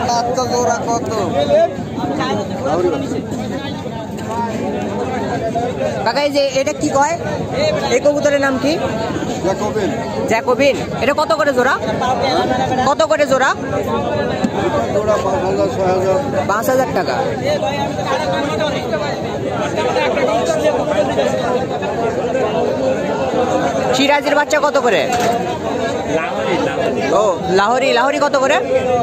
বাচ্চা জোড়া কত? কাকা এই যে এটা কি কয়? এই কবুতরের নাম কি? জ্যাকোবিন। জ্যাকোবিন। এটা কত করে জোড়া? কত করে জোড়া? জোড়া 5,000 6,000। 5,000 টাকা। সিরাজের বাচ্চা কত করে? ও লাহোরি। লাহোরি কত করে?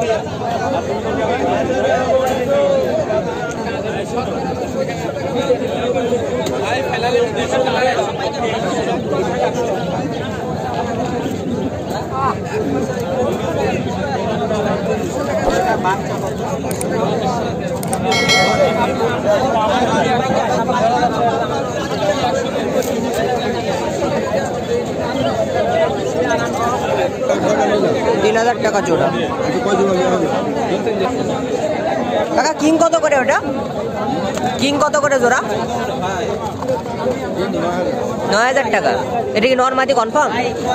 $3,000 টাকা জোড়া। কাকা কিং কত করে ওটা? কিং কত করে জোড়া? 9,000 টাকা। এটা কি নরমাদি কনফার্ম?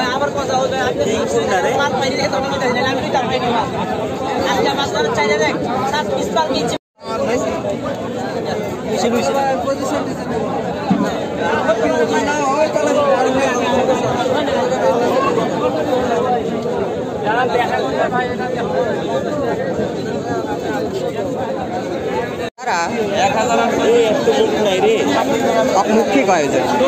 মুখী কয়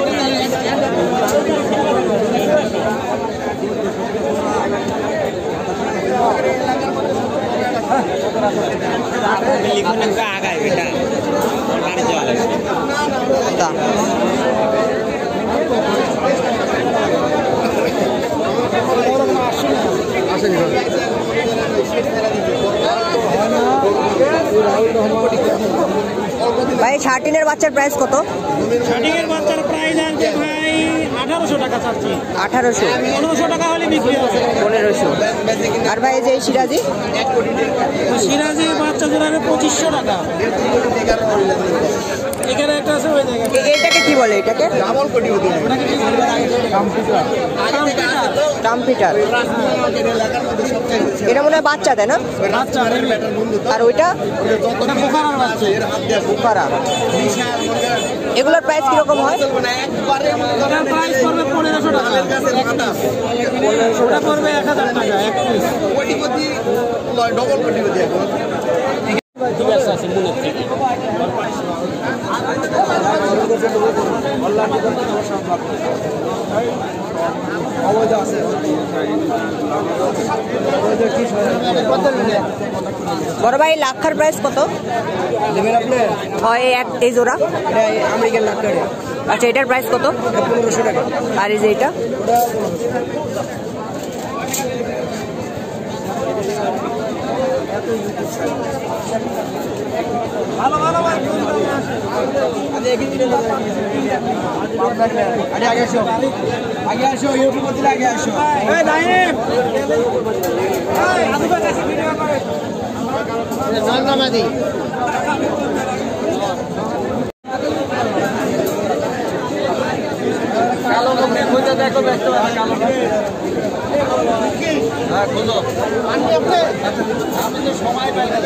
আগায় বেটা ভাই শার্টিনের বাচ্চার প্রাইস কত? শার্টিনের বাচ্চার প্রাইস আছে ভাই 1800 টাকা চাচ্ছি। 1800। 1500 টাকা হলে বিক্রি হবে। 1500। আর ভাই এই যে সিরাজি? সিরাজি বাচ্চা জোড়াবে 2500 টাকা। এখানে একটা আছে ওই জায়গা। এটাকে কি বলে? এটাকে ডাবল কোটি হতে হবে। ওটাকে কি বলে? কম্পিউটার। কম্পিউটার। এটা মনে হয় বাচ্চা তাই না? বাচ্চা আর ওইটা ওটা পোকারার বাচ্চা। পোকারা। এগুলোর প্রাইস কিরকম হয়? এটার প্রাইস পড়বে 1500 টাকা। 1500 টাকা পড়বে 1000 টাকা এক পিস। ডবল কোটি হতে হবে। ঠিক আছে আছে মনে হচ্ছে। বড় ভাই লাক্ষার প্রাইস কত? এই জোড়া আমেরিকান লাক্ষার। আচ্ছা এটার প্রাইস কত? 1500 টাকা। আর এই যে এটা ভালো ভালো ভাই আগে আসো ইউটিউব করতে আগে আসো। এই নাইম এই আদুবা কাছে ভিডিও করে নামাদি কালো কমে কইতে দেখো ব্যস্ত কালো হ্যাঁ খোঁজো আমি তো সময় পাই না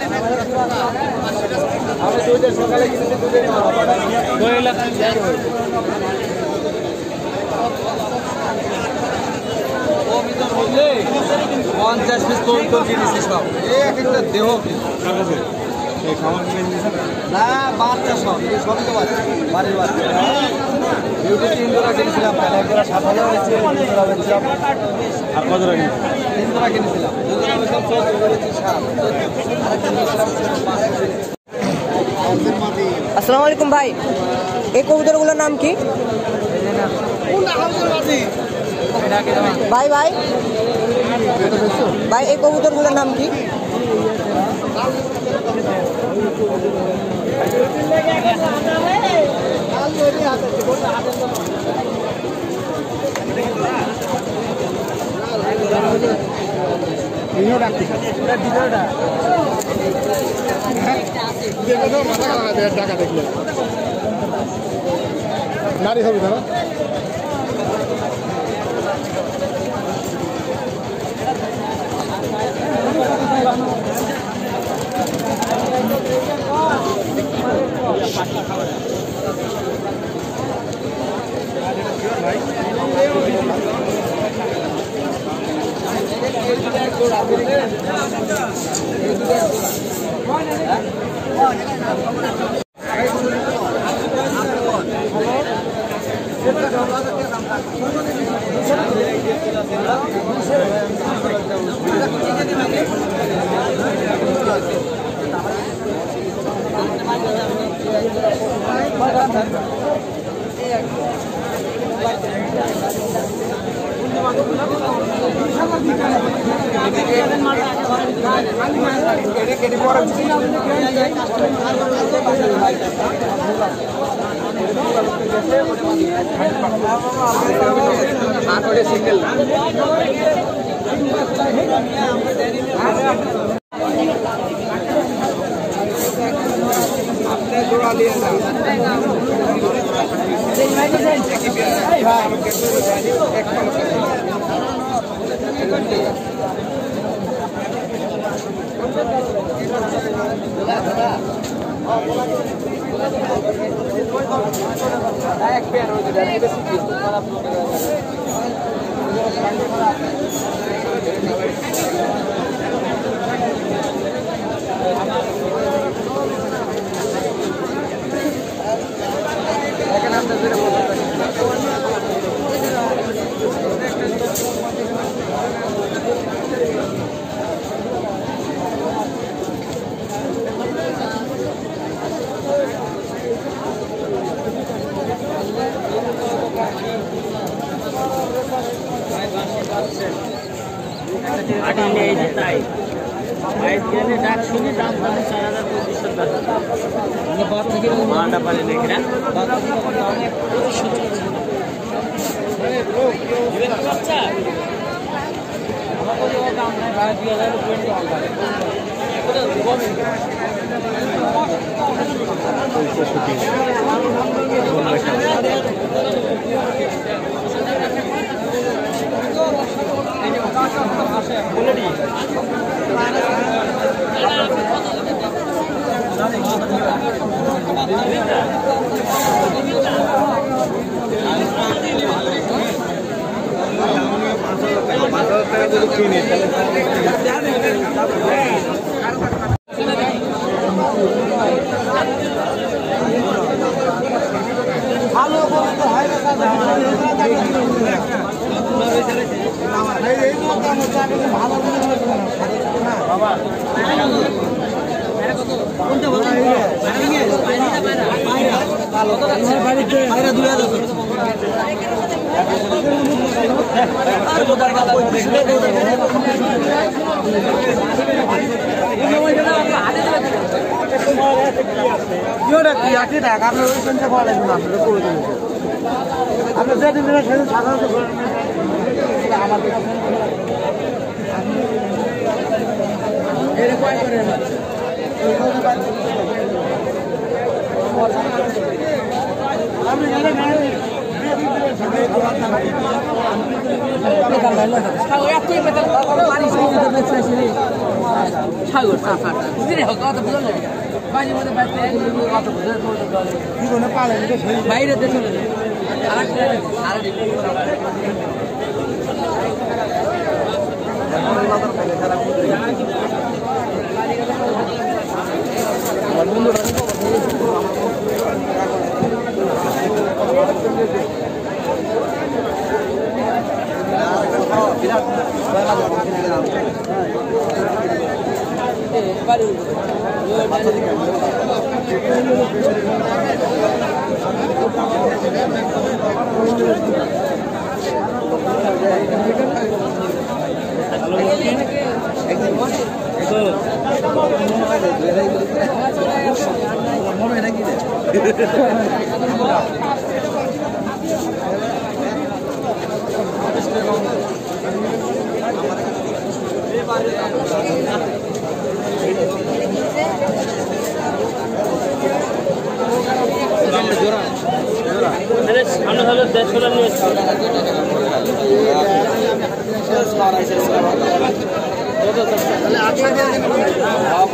আমি দুইটা সকালে কিনে দুধে দই লাখ ও মিটার বললে 50 পিস তো কিনেছি সব এক একটা দেহ কাগজে এই খাবার কিনে দিয়েছে না বাচ্চা সব এই সবই তো বাচ্চা বাড়ির বাচ্চা ইউটিউব 3 জোড়া কিনেছিলাম তাহলে এক জোড়া 7,000 হয়েছে 2 জোড়া বেচলাম আর কত জোড়া কিনেছি 3 জোড়া কিনেছিলাম 2 জোড়া বেচলাম 14 জোড়া বেচি 7 আসসালামু আলাইকুম ভাই এই কবুতরগুলোর নাম কি ভাই ভাই ভাই এই কবুতরগুলোর নাম কি টাকা দেখলে নারী হবে দাদা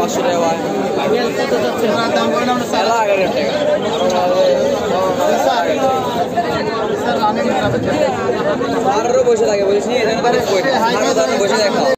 500 টাকা ভাই মেল কত যাচ্ছে দাম করে আমরা 1100 টাকা স্যার রানিং আরো বসে থাকে বলছি এখানে বসে দেখা